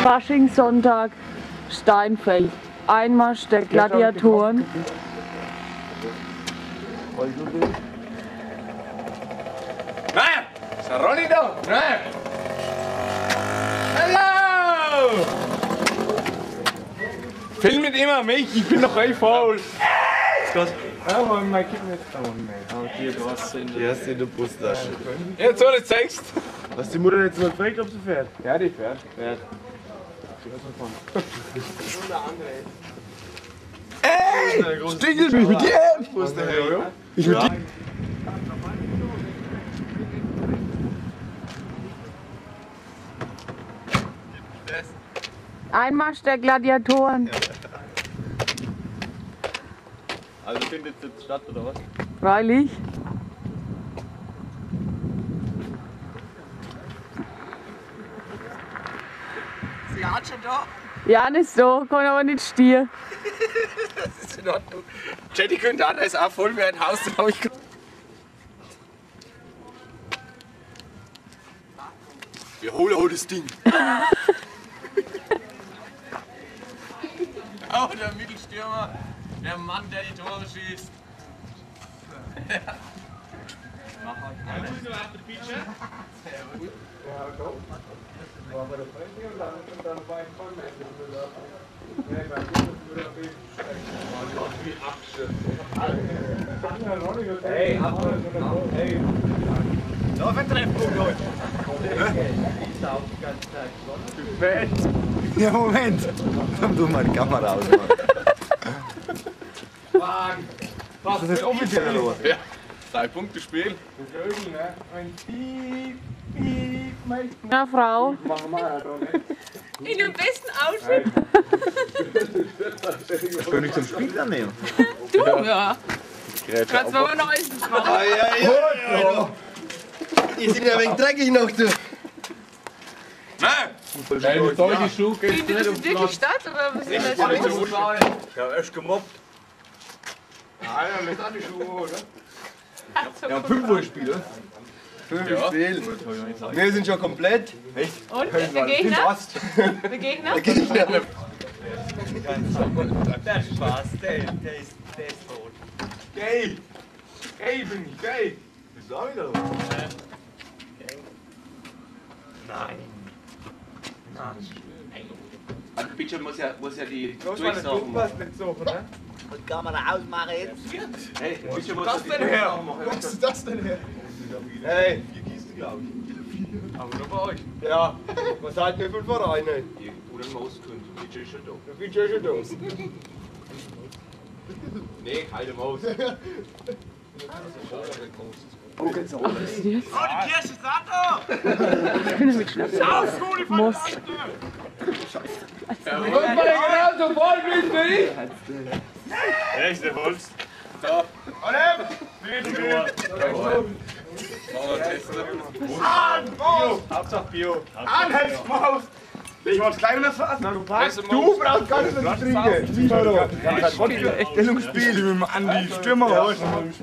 Faschingssonntag Steinfeld. Einmarsch der Gladiatoren. Nein! Ist der Ronny da? Nein! Hallo! Film mit immer mich, ich bin noch echt faul. Ja, Mann, mein Kind nicht. Oh nein. Die hast du in der Brusttasche. Jetzt so, jetzt zeigst du. Hast die Mutter jetzt mal gefragt, ob sie fährt? Ja, die fährt. Ey! Stingel mich mit dir! Wo ist der Herr? Ich mit dir. Einmarsch der Gladiatoren. Also findet es jetzt statt, oder was? Freilich. Ist Jan schon da? Jan ist so, kann aber nicht stier. Das ist in Ordnung. Jetty könnte anders auch voll wie ein Haus, da hab ich. Wir holen auch das Ding. Oh, der Mittelstürmer. Der Mann, der die Tore schießt. Hey, hey. Da auf ein Treffpunkt heute. Ja, Moment. Komm du mal die Kamera aus, Mann. Was ist das offiziell los? Ja, 3 Punkte Spiel. Na Frau. In dem besten Outfit. Können wir zum Spiel annehmen? Du, ja. Kannst du aber noch essen machen. Die sind ja ein wenig dreckig noch, du. Nein! Deine solche Schuhe geht's Findet das nicht wirklich statt? Oder was ist das nicht los? so sein. Ich hab erst gemobbt. Ah ja, lässt auch die Schuhe, oder? Ja, 5 Uhr Spiel, 5 Uhr Spiel. Wir sind schon komplett. Echt? Und? Der Gegner? Der Gegner? Der Spaß, der ist tot. Gay! Gay bin ich, gay! Bist du auch wieder los? Nein. Also Pitcher muss ja die Los, meine Durchsaugen Dumm machen. was nicht so, ne? Was kann man da ausmachen jetzt? Hey, Pitcher muss Was die denn her? Durchsaugen machen. Was ist das denn her? Hey, Aber nur bei euch. ja, was seid ihr für Vereine? Oder Mauskunde, Pitcher ist schon da. Da bin ich ja schon dumm. Nee, keine Maus. Oh, die Kirsche ist da! Muss. Und mal genauso voll bist wie ich! Echt, der Holz. Hauptsache Bio. Anhältst-Maus! Ich wollte gleich das Fass. Du brauchst gar nicht mehr zu trinken. Stellungsspiel. Ich will mal an die Stürmer raus.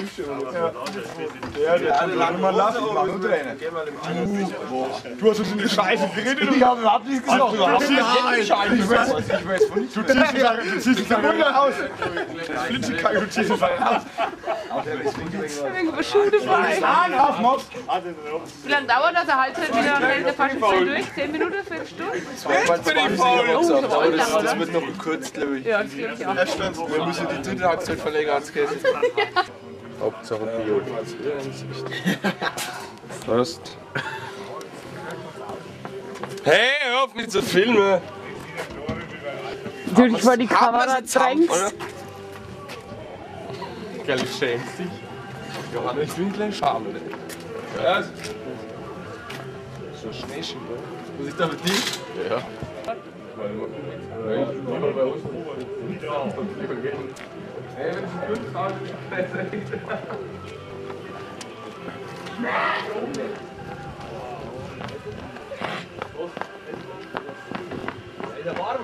Ja, der hat lange mal lassen. Ich mach nur Trainer. Du hast uns in die Scheiße geredet. Ich habe überhaupt nichts gesagt. Du hast nicht Scheiße. Ich weiß von nichts. Du ziehst dich Wunder aus. Flitschekacke, du ziehst dich aus. Irgendwo Schuhe frei. Auf, Mops. Wie lange dauert das? Eine halbe Zeit wieder hält der Faschingszeit durch? 10 Minuten, 5 Stunden? Jetzt bin ich faul. Oh, das ist aber auch lang, oder? wird noch gekürzt, glaube ich. Ja, das glaube ich auch. Wir müssen die dritte Halbzeit verlängern als Käse. Hauptsache Bio. Prost. Hey, hör auf mit zu filmen. Natürlich vor die Kamera drängst. Gell, ich schäme dich. Johanna, ich bin gleich Scham. Ja. So Schneeschen, oder? Muss ich da mit dir? Ja. Lieber bei uns. Hey, wenn es gut fahren, ist es besser. Ist er warm?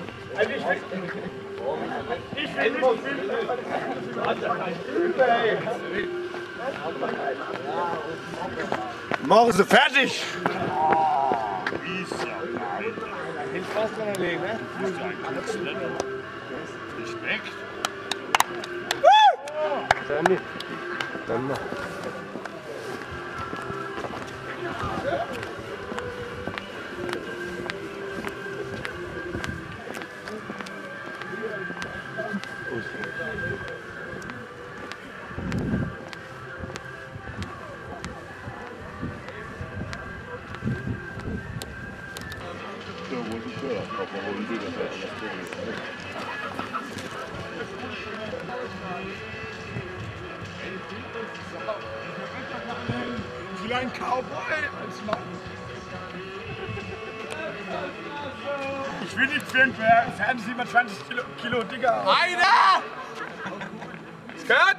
Ich will Machen Sie fertig! Respekt. Wie ein Cowboy als Mann. Ich will nicht filmen, wer fährt 27 Kilo dicker aus. Einer! Es gehört!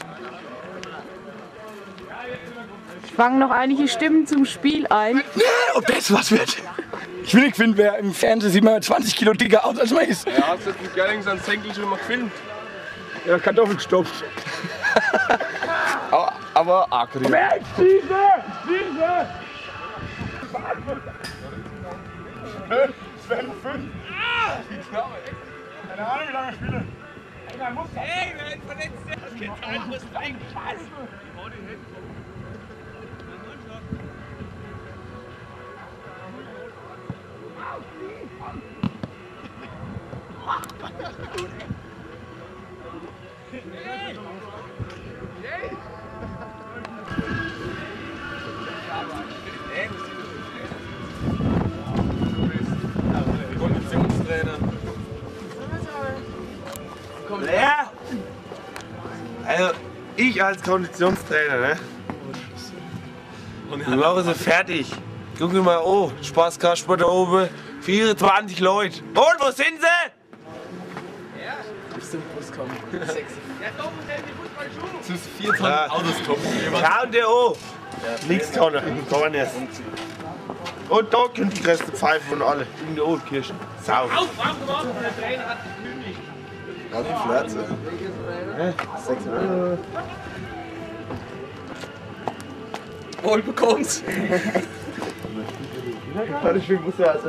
Ich fange noch einige Stimmen zum Spiel ein. Ob das was wird? Ich will nicht finden, wer im Fernsehen sieht man 20 Kilo dicker aus als man ist. Ja, hast du mit Gerlings an Senkel schon mal gefilmt? Ja, Kartoffeln gestopft. Aber Akri. Schieße! Sven 5. Keine Ahnung, wie lange ich spiele. Hey, wer ist verletzt? Das geht rein, muss rein. Konditionstrainer. Ja. Also, ich als Konditionstrainer, ne? Wir machen sie fertig. Guck mal, oh, Spaßkasper da oben, 24 Leute. Und, wo sind sie? Das ist 4 Tonnen Autos kommen. Schauen der an. Nix Tonne, gar nicht. Und da können die größten Pfeifen von alle. In der Oldkirche. Sau. Wohl bekommt's. Ich muss ja also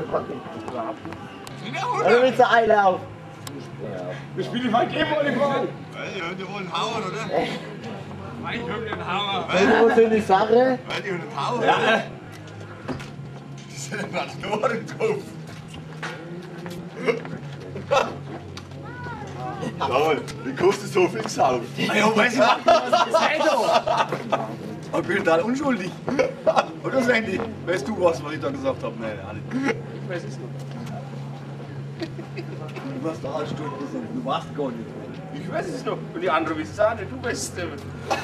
Oder willst du einlaufen? Wir spielen mal Volleyball. Die wollen hauen, oder? Ich hab den Hammer. Wo sind die Sache? Weil die wollen hauen. Ja. Die sind nach Tor im Kopf. Schau mal, wie kostet so viel Sau? Ja, weiß ich nicht, was ist das doch? Ich bin total unschuldig. Oder Sandy? Weißt du was ich da gesagt habe? Nein, auch nicht. Ich weiß es noch. Du warst da 8 Stunden gesagt, du warst gar nicht. Ich weiß es noch. Und die anderen wissen es auch nicht. Du weißt es nicht.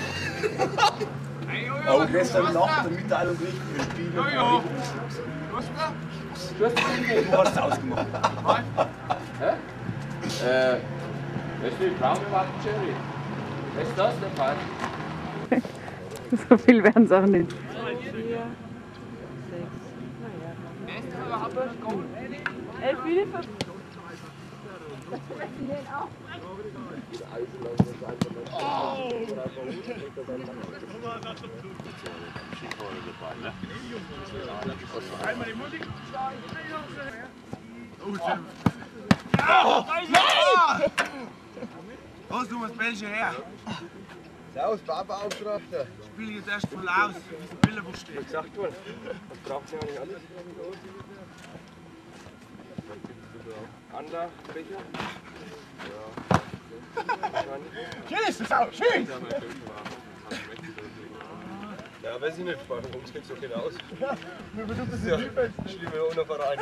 Auch gestern Nacht eine Mitteilung gekriegt mit dem Spiel. Ja. Du hast es ausgemacht. Weißt du, die blaue Cherry? Weißt du das, der Fall? So viel werden es auch nicht. 4, 6, naja. 11 Minuten. Was, du musst Bällchen her? Servus, Papa aufschrafter. Ich spiele jetzt erst voll aus, wie das Bilderbuch steht. Gesagt worden. Das braucht ja nicht alles. Ander, Becher. Schön ist das auch, schön! Ja, weiß ich nicht, warum kriegst du keinen aus? Das ist ja schlimmer ohne Verein.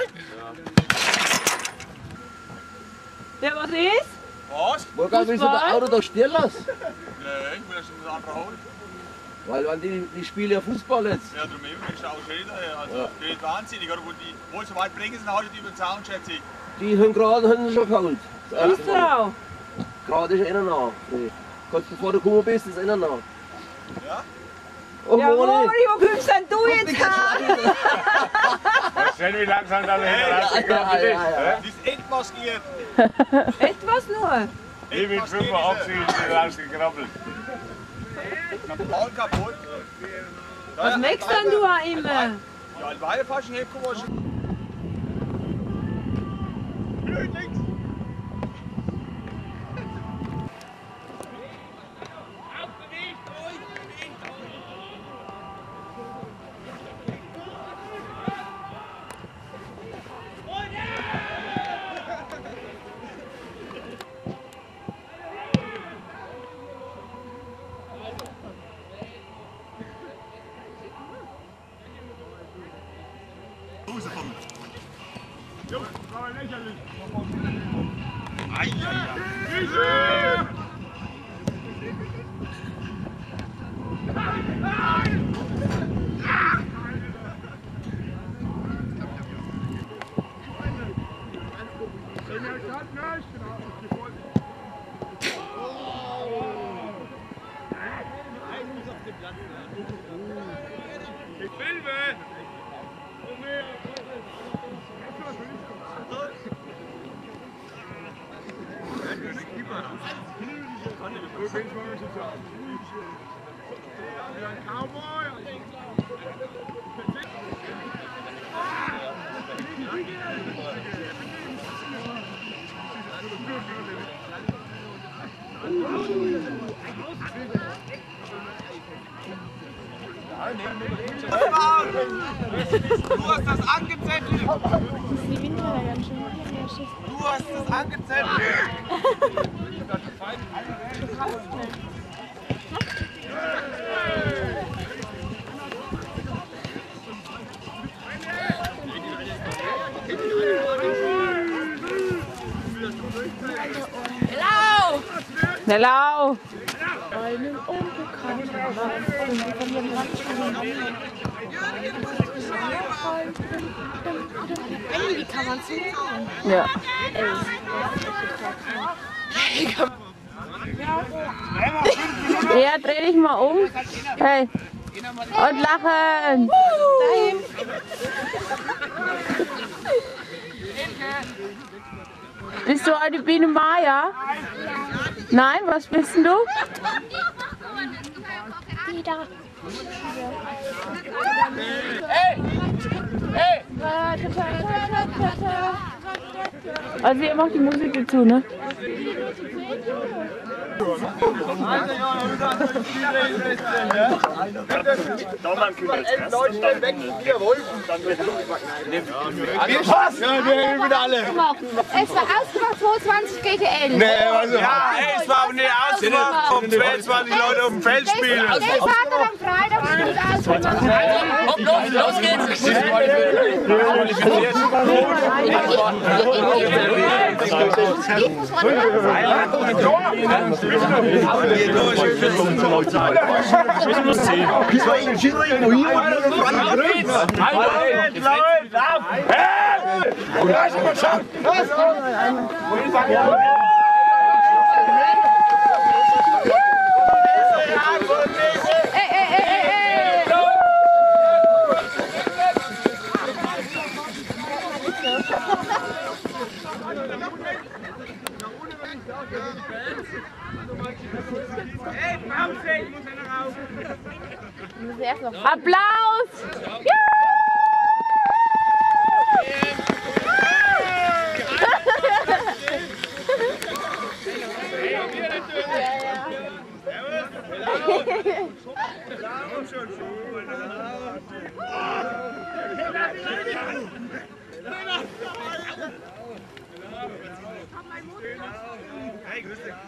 Ja, was ist? Was? Wolfgang, willst du das Auto doch stehen lassen? Nee, ich will das schon andere holen. Weil die spielen ja Fußball jetzt. Ja, darum eben, ich auch schön. Also, geht wahnsinnig. Oder wo die wohl so weit bringen, sind heute über den Zaun, schätze ich. Die haben gerade schon geholt. Ist Frau. Gerade ist einer nach. Kurz bevor du gekommen bist, ist einer nach. Ja? Oh, Ja, Mori, wo kommst denn du jetzt her? Schön, wie langsam da Die ist entmaskiert. Etwas nur. Ich bin 85 rausgekrabbelt. All kaputt. Was merkst denn du auch immer? Ja, in beide Faschen hebt, guck mal. Du hast das angezettelt! Du hast das angezettelt! Hello! Wie kann man es sagen? Ja. Ja, dreh dich mal um. Hey. Und lachen. Bist du eine Biene Maya? Nein, was bist denn du? Die da. Also ihr macht die Musik dazu, ne? Es war ausgemacht 22 gegen 11. Nee, also. Ja, ey, es war aber nicht ausgemacht, um 22 Leute auf dem Feld spielen. Der Vater am Freitag stimmt ausgemacht. Los geht's! Applaus! Hey, grüß dich.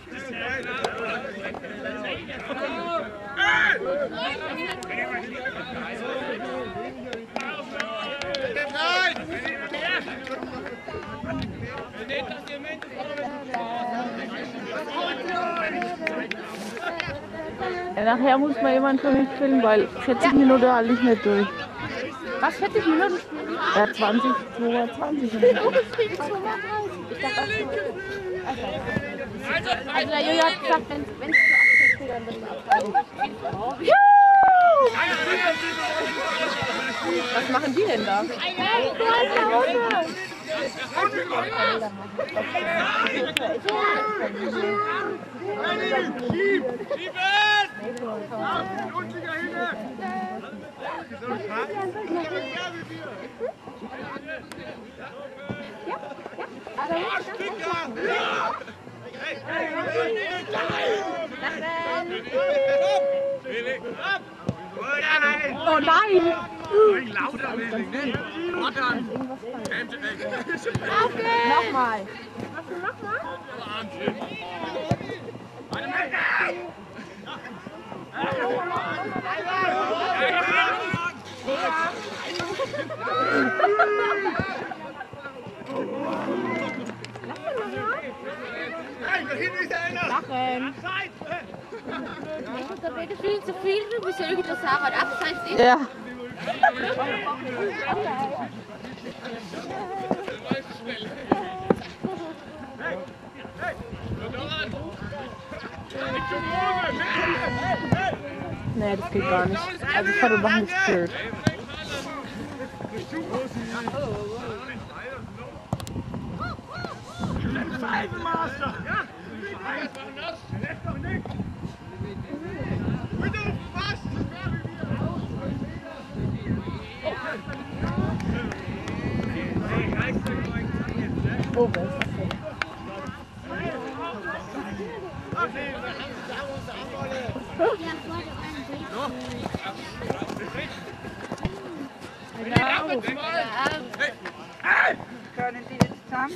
Ja, nachher muss mal jemand für mich filmen, weil 40 Minuten halte ich nicht durch. Was, 40 Minuten? Ja, 20, 22. Also der Jojo hat gesagt, wenn es so abgeht, dann wird es abgeht. Was machen die denn da? Oh nein! Nochmal! Lachen! Da redet viel zu viel drüber, soll ich das sagen, was abseits ist? Ja. Nee, das geht gar nicht. Also Foto machen ist blöd. Oh, wer ist das denn? Können die jetzt zusammen?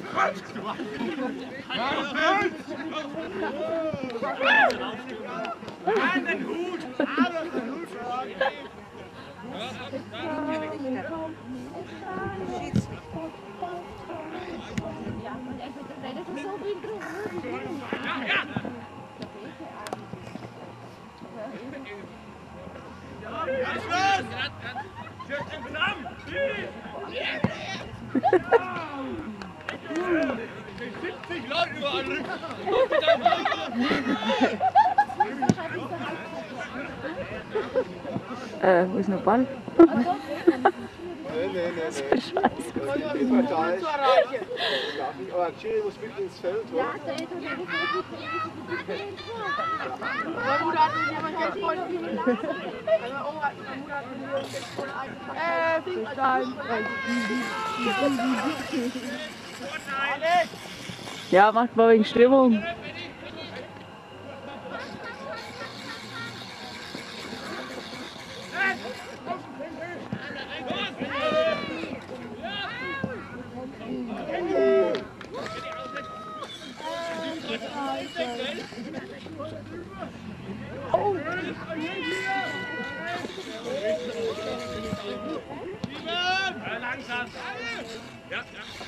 Wo ist noch Ball? Nee. Das ist scheiße. Aber Chile muss mit ins Feld, oder? Ja, macht mal wegen Stimmung. Langsam. Ja.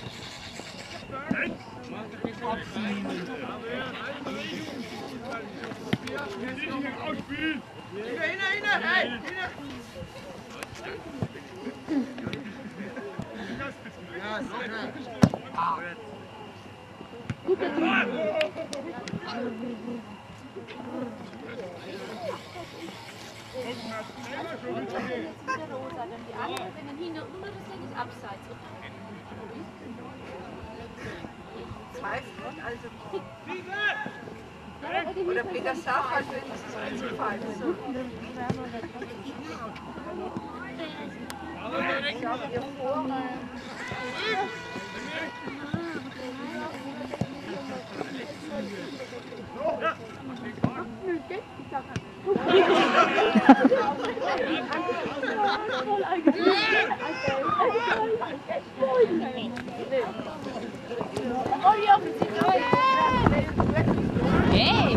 Oder Peter Sach hat wenigstens eingefallen. Hey!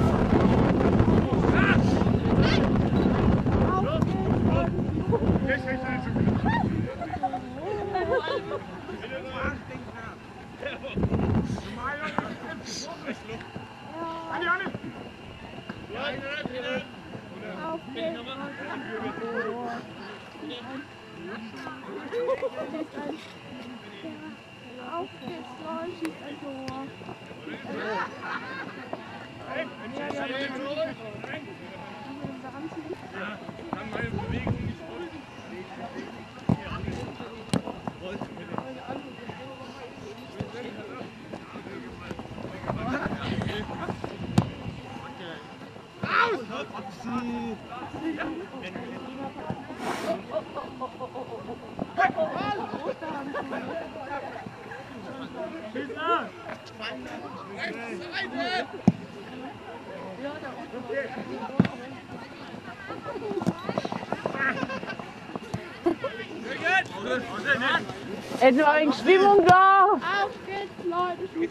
Jetzt war eine Stimmung da. Auf geht's, Leute.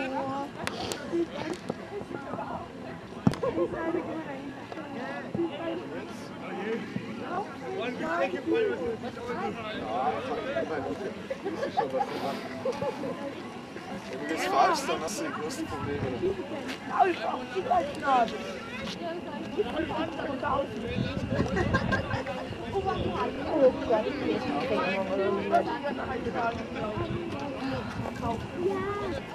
Wenn du das falsch, dann hast du die größten Probleme. Ja.